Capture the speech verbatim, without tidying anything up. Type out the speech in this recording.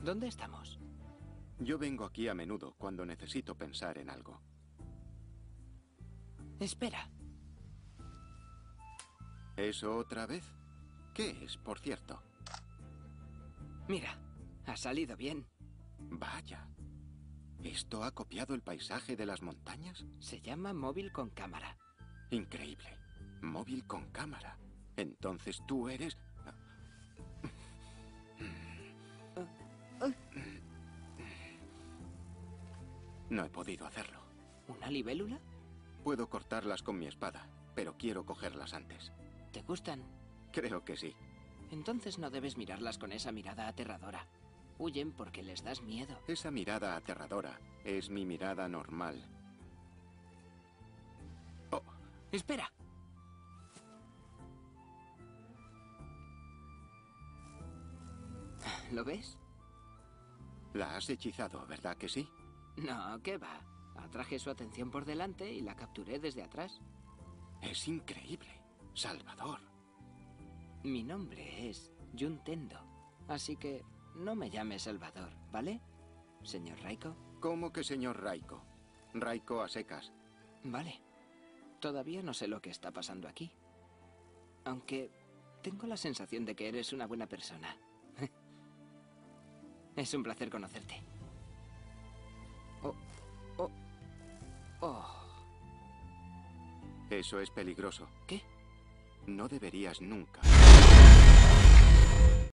¿Dónde estamos? Yo vengo aquí a menudo cuando necesito pensar en algo. Espera. ¿Eso otra vez? ¿Qué es, por cierto? Mira, ha salido bien. Vaya. ¿Esto ha copiado el paisaje de las montañas? Se llama móvil con cámara. Increíble. Móvil con cámara. Entonces tú eres... No he podido hacerlo. ¿Una libélula? Puedo cortarlas con mi espada, pero quiero cogerlas antes. ¿Te gustan? Creo que sí. Entonces no debes mirarlas con esa mirada aterradora. Huyen porque les das miedo. Esa mirada aterradora es mi mirada normal. Oh, ¡Espera! ¿Lo ves? la has hechizado, ¿verdad que sí? No, ¿qué va? Atraje su atención por delante y la capturé desde atrás. Es increíble. Salvador. Mi nombre es Juntendo, así que no me llame Salvador, ¿vale, señor Raiko? ¿Cómo que señor Raiko? Raiko a secas. Vale. Todavía no sé lo que está pasando aquí. Aunque tengo la sensación de que eres una buena persona. Es un placer conocerte. Oh, oh, oh. Eso es peligroso. ¿Qué? No deberías nunca.